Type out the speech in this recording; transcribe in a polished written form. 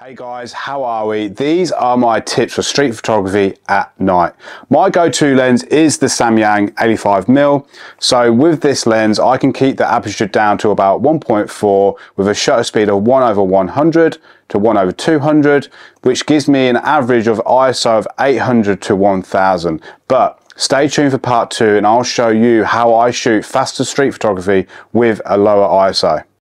Hey guys, how are we? These are my tips for street photography at night. My go-to lens is the Samyang 85mm. So with this lens, I can keep the aperture down to about 1.4 with a shutter speed of 1/100 to 1/200, which gives me an average of ISO of 800 to 1000. But stay tuned for part 2 and I'll show you how I shoot faster street photography with a lower ISO.